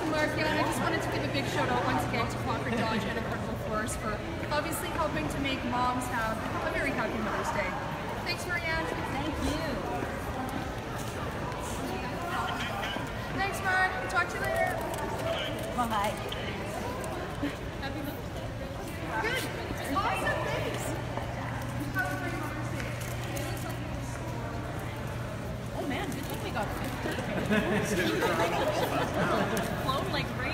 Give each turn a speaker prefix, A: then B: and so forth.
A: Awesome, Mark. Yeah, and I just wanted to give a big shout out once again to Cochrane Dodge and Incredible Force for obviously helping to make moms have a very happy Mother's Day. Thanks, Marianne.
B: Thank you.
A: Thanks, Mark. Talk to you later.
B: Bye.
A: Happy Mother's Day. Good. Awesome. Thanks. Have a great Mother's Day.
B: Oh man, good thing we got 50. Flown like